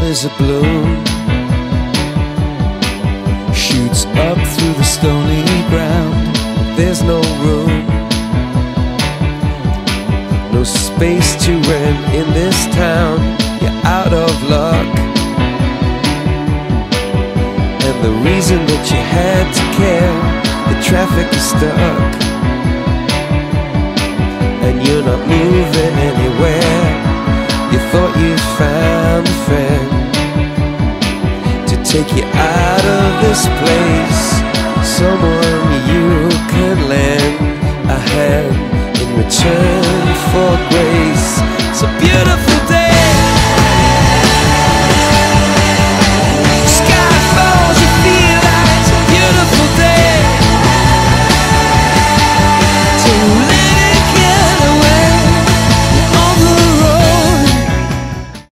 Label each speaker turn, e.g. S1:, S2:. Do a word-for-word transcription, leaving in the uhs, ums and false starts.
S1: as a bloom shoots up through the stony ground. There's no room, no space to rent in this town. You're out of luck, and the reason that you had to care, the traffic is stuck, and you're not moving anywhere. You thought you found a friend to take you out of this place, someone you can lend a hand in return for grace. So beautiful.